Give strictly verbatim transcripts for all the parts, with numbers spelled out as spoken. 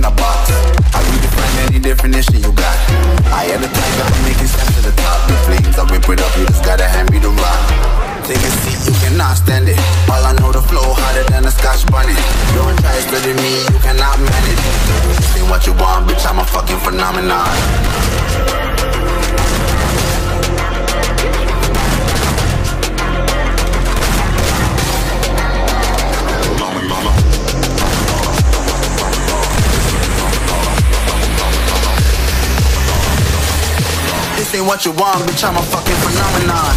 in a box. I redefine any definition you got. I am the tiger, I'm making steps to the top. The flames, I whip it up, you just gotta hand me the rock. Take a seat, you cannot stand it. All I know, the flow harder than a Scotch bunny. Don't try studying me, you cannot manage. This ain't what you want, bitch, I'm a fucking phenomenon. This ain't what you want, bitch, I'm a fucking phenomenon.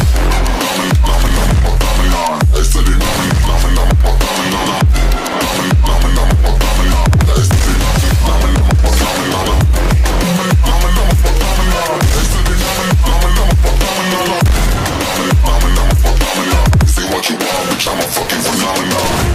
This ain't what you want, bitch, I'm a fucking phenomenon.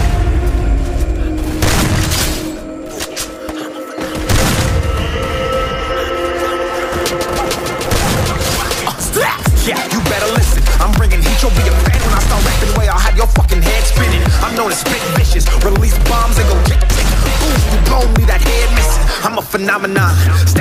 Yeah, you better listen. I'm bringing heat, you'll be a fan when I start rapping away. I'll have your fucking head spinning. I'm known as spit vicious, release bombs and go tick tick. Ooh, you blown me that head missing. I'm a phenomenon.